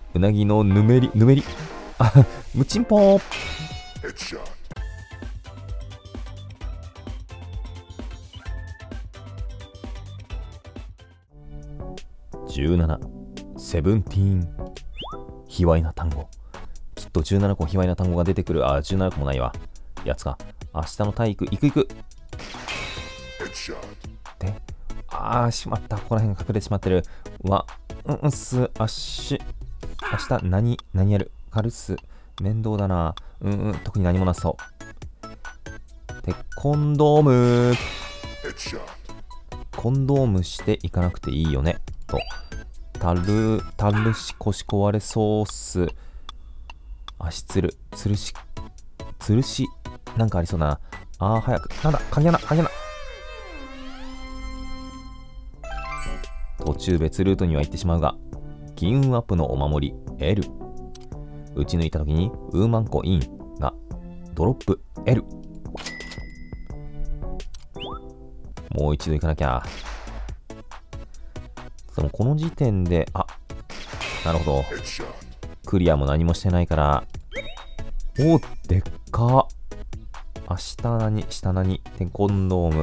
うなぎのぬめり、あ、ムチンポー。17、セブンティーン。卑猥な単語。きっと17個卑猥な単語が出てくる。17個もないわ。やつか。明日の体育、行く。で、しまった。ここら辺が隠れてしまってる。明日何やる？カルス。面倒だな。特に何もなさそう。で、コンドーム。コンドームしていかなくていいよね。と。タルシコシコ割れソース。足つる。つるし。なんかありそうだな。早く。なんだ、鍵穴。途中別ルートには行ってしまうが、金運アップのお守り L。打ち抜いた時にウーマンコインがドロップ L。もう一度行かなきゃ。この時点で、なるほど。クリアも何もしてないから、でっか。下何テコンドーム。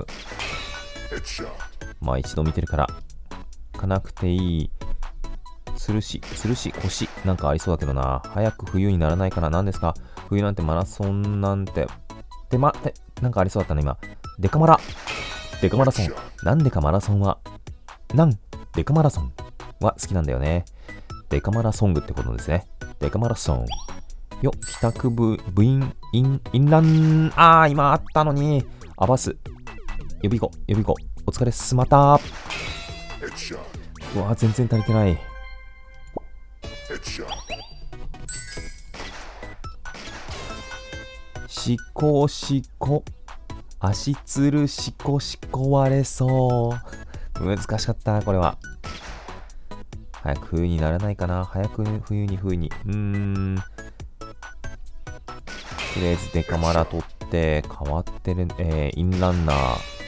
まあ一度見てるから、行かなくていい。つるし、腰。なんかありそうだけどな。早く冬にならないかな。何ですか？冬なんてマラソンなんて。なんかありそうだったね、今。デカマラソン。なんでかマラソンは。デカマラソンは好きなんだよね。デカマラソングってことですね。デカマラソン。帰宅部員、インラン。今あったのに。バス。予備校。お疲れすまた。全然足りてない。しこ。足つるしこ割れそう。難しかった、これは。早く冬にならないかな。冬に。とりあえずデカマラ取って、変わってる、インランナー。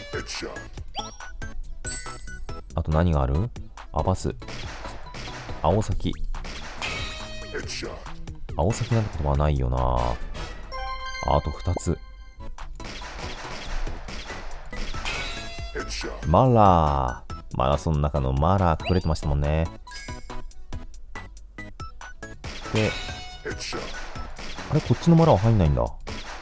あと何がある？バス。青崎なんてことはないよな。あと2つ。マラソンの中のマラー隠れてましたもんね。で、こっちのマラは入んないんだ。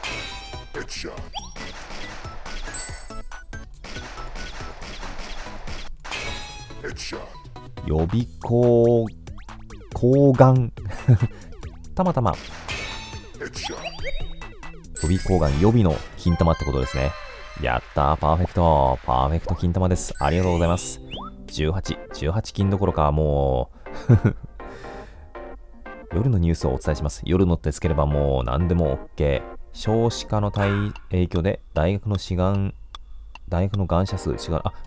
予備抗がんたまたま予備抗がん、予備の金玉ってことですね。やったー、パーフェクト金玉です。ありがとうございます。18金どころか、もう夜のニュースをお伝えします。夜のってつければもう何でも OK。少子化の影響で大学の願者数、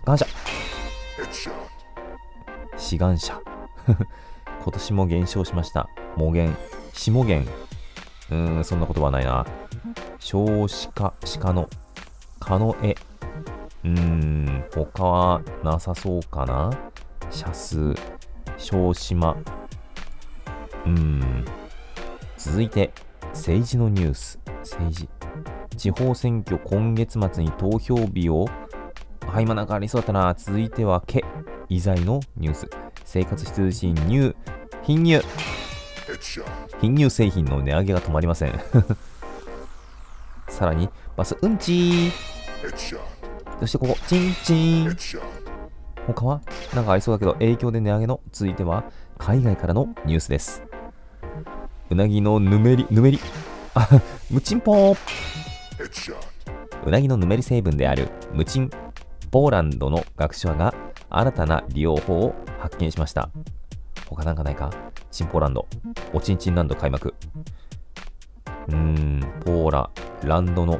志願者今年も減少しました。下減。そんなことはないな。少子化、鹿の絵。他はなさそうかな。社数、小島。続いて、政治のニュース。地方選挙今月末に投票日を。今なんかありそうだったな。続いては、以外のニュース。生活必需品貧乳製品の値上げが止まりません。さらに、バスうんちー。そしてここ、チンチン。他はなんかありそうだけど、影響で値上げの。続いては、海外からのニュースです。うなぎのぬめり。ムチンポー。うなぎのぬめり成分であるムチン。ポーランドの学者が新たな利用法を発見しました。他なんかないか？チンポーランド。おちんちんランド開幕。ポーランドの。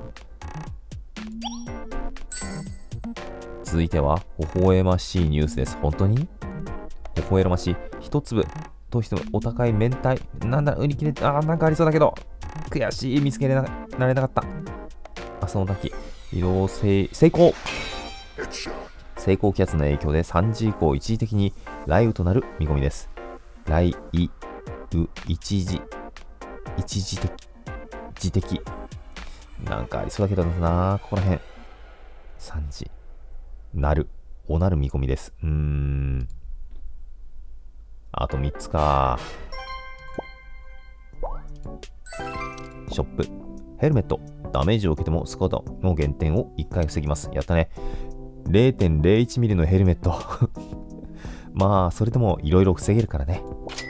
続いては、微笑ましいニュースです。本当に？微笑ましい。一粒としてもお高い明太。なんだ、売り切れて、なんかありそうだけど。悔しい。見つけられなかった。明日の滝。移動成功。西高気圧の影響で3時以降一時的に雷雨となる見込みです。雷一時的。なんかありそうだけどな、ここら辺。3時。おなる見込みです。あと3つか。ショップ。ヘルメット。ダメージを受けてもスコアの減点を1回防ぎます。やったね。0.01 ミリのヘルメット。まあ、それでもいろいろ防げるからね。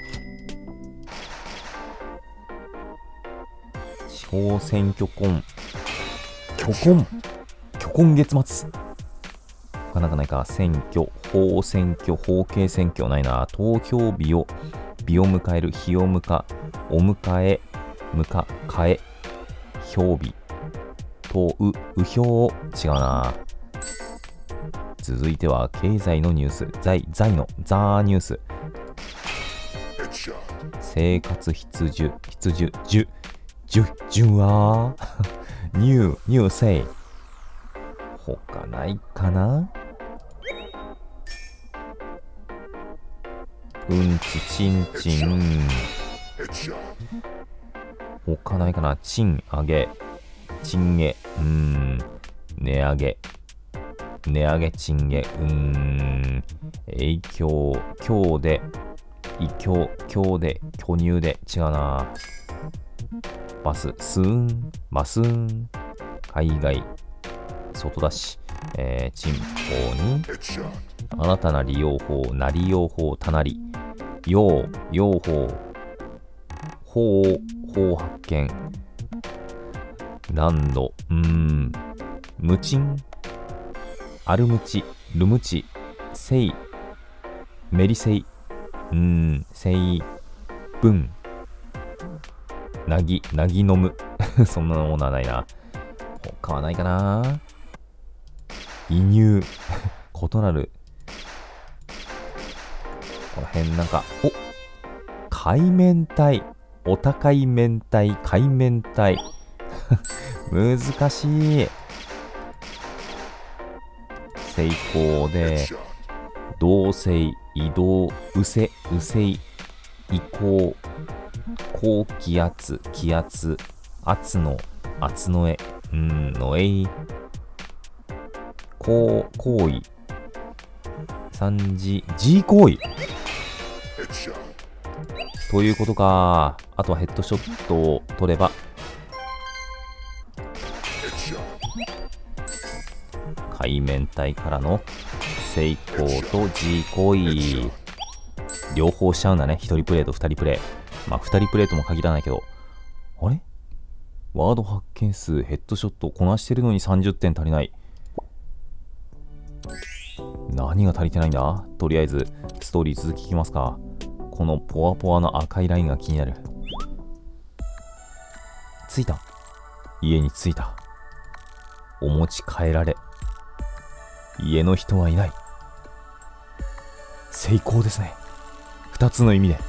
地方選挙虚婚月末。他なんかないか。選挙、法系選挙ないな。投票日を迎える、日をお迎え、替え、票日、右票、違うな。続いては経済のニュース、財のザーニュース。生活必需、順はニューセイ。他ないかな。うんちちんちん。他ないかな。賃上げ、賃上げ、値上げ、賃上げ、影響、強で、巨乳で、違うな。バスーン、海外、外出し、賃法に、新たな利用法、たなり、用法、発見、ランド、無賃、アルムチ、ルムチ、セイ、メリセイ、セイ、分、なぎ飲む。そんなものはないな。他はないかな。移入。異なる。この辺なんか、海綿体。お高い明太、海綿体。難しい。成功で、同性、移動、うせい、移行、高気圧、圧の絵、のえい、行為、G 行為ということか。あとはヘッドショットを取れば。海綿体からの成功と G 行為。両方しちゃうんだね。1人プレイと2人プレイ。まあ2人プレイとも限らないけど。あれ？ワード発見数、ヘッドショットをこなしてるのに30点足りない。何が足りてないんだ？とりあえずストーリー続きいきますか。このポワポワの赤いラインが気になる。着いた。家に着いた。お持ち帰られ。家の人はいない。成功ですね。2つの意味で。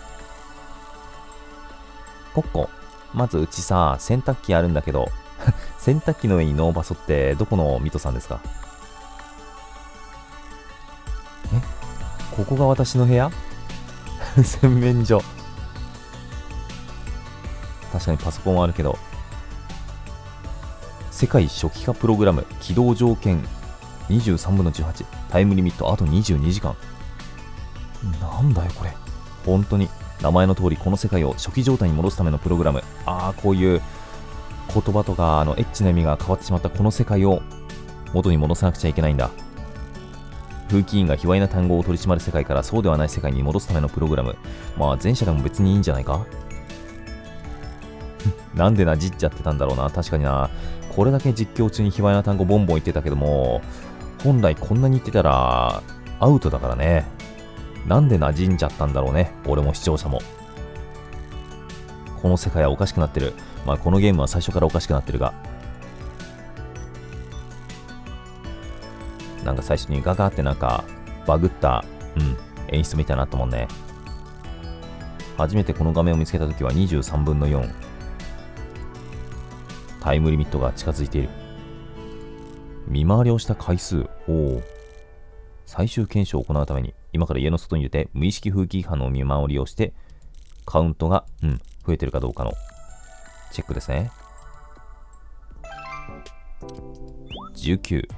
コッコ、まずうちさ、洗濯機あるんだけど、洗濯機の上にノーバソってどこのミトさんですか？ここが私の部屋？洗面所。確かにパソコンはあるけど。世界初期化プログラム起動条件23分の18。タイムリミットあと22時間。なんだよこれ。本当に名前の通りこの世界を初期状態に戻すためのプログラム。こういう言葉とかエッチな意味が変わってしまったこの世界を元に戻さなくちゃいけないんだ。風紀委員が卑猥な単語を取り締まる世界からそうではない世界に戻すためのプログラム。まあ前者でも別にいいんじゃないか。なんでなじっちゃってたんだろうな。確かにな。これだけ実況中に卑猥な単語ボンボン言ってたけども、本来こんなに言ってたらアウトだからね。なんで馴染んじゃったんだろうね。俺も視聴者も。この世界はおかしくなってる。まあこのゲームは最初からおかしくなってるが。なんか最初にガガってなんかバグった、演出みたいなったもんね。初めてこの画面を見つけたときは23分の4。タイムリミットが近づいている。見回りをした回数。最終検証を行うために、今から家の外に出て無意識風紀違反の見回りをして、 カウントが、増えてるかどうかのチェックですね。19。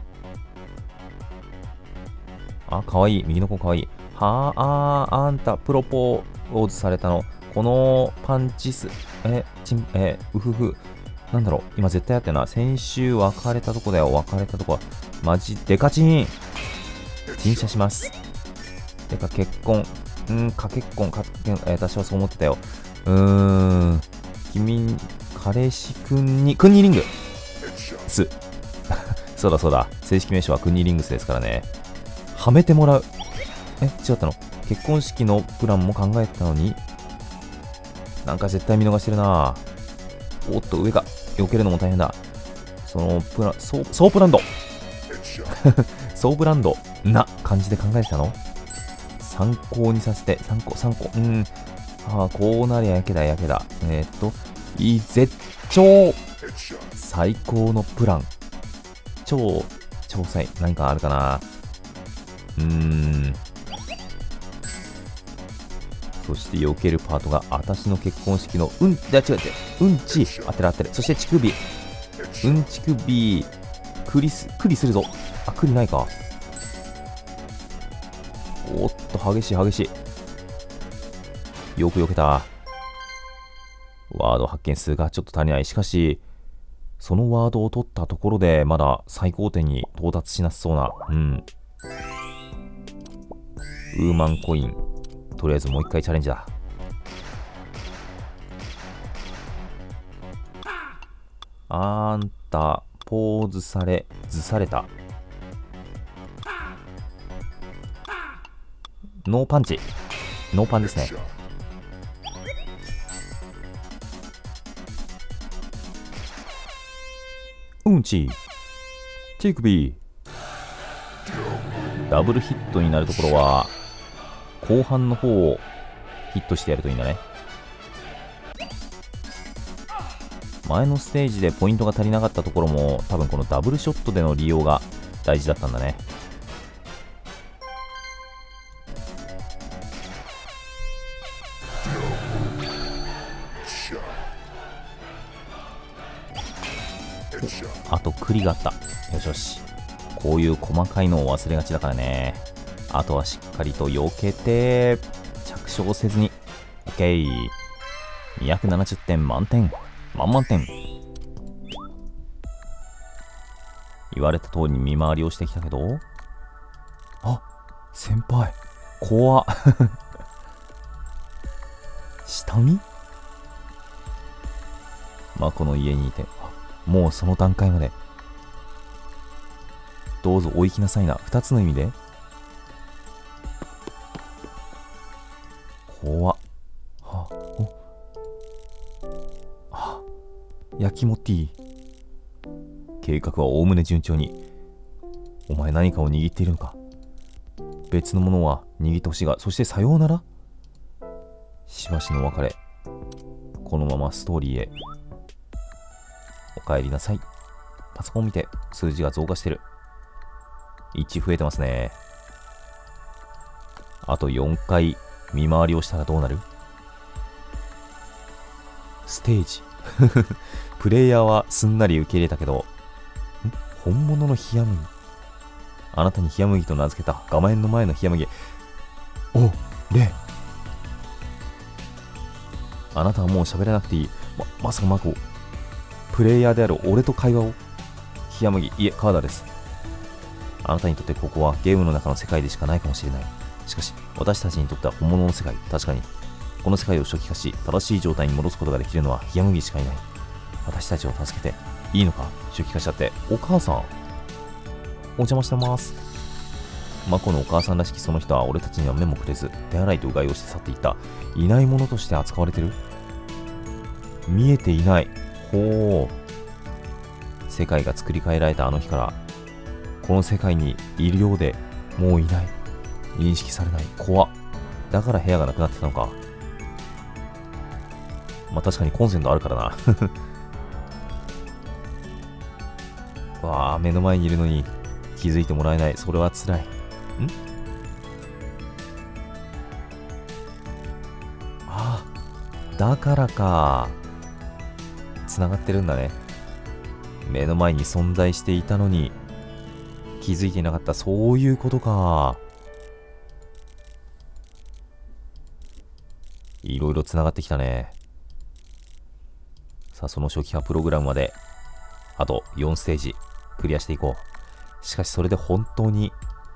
あ、かわいい。右の子かわいい。あんた、プロポーズされたの。このパンチス、うふふ。なんだろう。今絶対やってるな。先週別れたとこだよ。別れたとこは。マジデカチン。陳謝します。てか結婚。私はそう思ってたよ。彼氏くんにリングス。そうだ。正式名称はクンニーリングスですからね。はめてもらう。違ったの？結婚式のプランも考えてたのに、なんか絶対見逃してるな。おっと、上が避けるのも大変だ。そのプラン、ソープランドソープランドな感じで考えてたの？参考にさせて、3個。こうなりゃやけだ。絶頂最高のプラン。超細、何かあるかな。そして避けるパートが、私の結婚式の、違う。うんち、当てる。そして乳首。乳首、クリするぞ。クリないか。おっと、激しい。よく避けた。ワード発見数がちょっと足りない。しかし、そのワードを取ったところで、まだ最高点に到達しなさそうな。ウーマンコイン。とりあえずもう一回チャレンジだ。あんた、ポーズされ、ずされた。ノーパンチ。ノーパンですね。うんち。手首。ダブルヒットになるところは、後半の方をヒットしてやるといいんだね。前のステージでポイントが足りなかったところも、多分このダブルショットでの利用が大事だったんだね。あとクリがあった。よし。こういう細かいのを忘れがちだからね。あとはしっかりと避けて、着床せずに。OK。270点満点。満点。言われた通りに見回りをしてきたけど。先輩。怖っ。下見？この家にいて。もうその段階まで。どうぞお行きなさいな。2つの意味で。怖っ。焼きもティー。計画はおおむね順調に。お前何かを握っているのか。別のものは握ってほしいが、そしてさようなら。しばしの別れ。このままストーリーへ。お帰りなさい。パソコンを見て数字が増加してる。1増えてますね。あと4回見回りをしたらどうなる？ステージ。プレイヤーはすんなり受け入れたけど、本物の冷麦。あなたに冷麦と名付けた画面の前の冷麦。レ。あなたはもう喋らなくていい。まさかマコ、プレイヤーである俺と会話を。冷麦、いえ、カーダです。あなたにとってここはゲームの中の世界でしかないかもしれない。しかし、私たちにとっては本物の世界。確かに。この世界を初期化し、正しい状態に戻すことができるのは冷麦しかいない。私たちを助けていいのか？初期化しちゃって。お母さん、お邪魔してます。マコのお母さんらしきその人は俺たちには目もくれず、手洗いとうがいをして去っていった。いないものとして扱われてる？見えていない。ほう。世界が作り変えられたあの日から、この世界にいるようで、もういない。認識されない。怖っ。だから部屋がなくなってたのか。確かにコンセントあるからな。わあ、目の前にいるのに気づいてもらえない。それは辛い。 だからか。つながってるんだね。目の前に存在していたのに気づいていなかった。そういうことか。いろいろつながってきたね。さあ、その初期化プログラムまであと4ステージクリアしていこう。しかしそれで本当に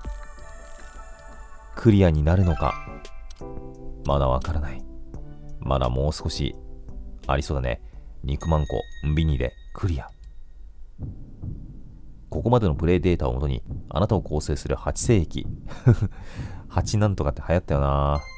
クリアになるのか、まだわからない。まだもう少しありそうだね。肉まんこビニでクリア。ここまでのプレイデータをもとにあなたを構成する8性域8なんとかって流行ったよな。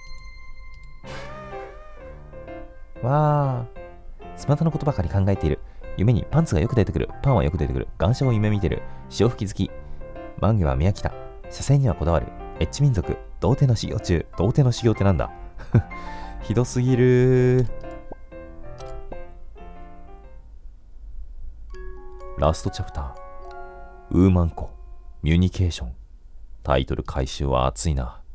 わあ、スマートのことばかり考えている。夢にパンツがよく出てくる。パンはよく出てくる。願書を夢見てる。潮吹き好き。満月は見飽きた。車線にはこだわる。エッチ民族。童貞の修行中。童貞の修行ってなんだひどすぎる。ラストチャプター。ウーマンコ。ミュニケーション。タイトル回収は熱いな。